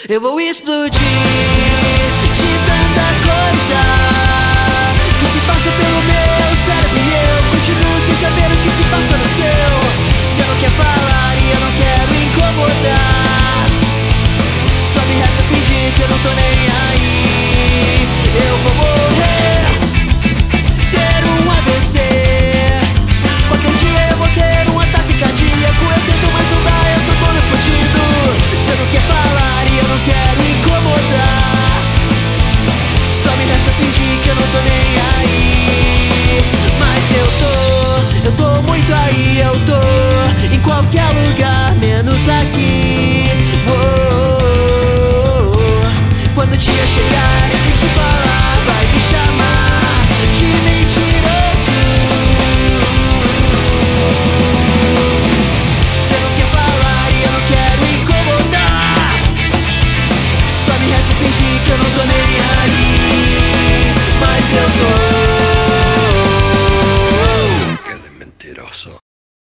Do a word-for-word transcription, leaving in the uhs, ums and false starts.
Eu vou explodir de tanta coisa que se passa pelo meu cérebro e eu continuo sem saber o que se passa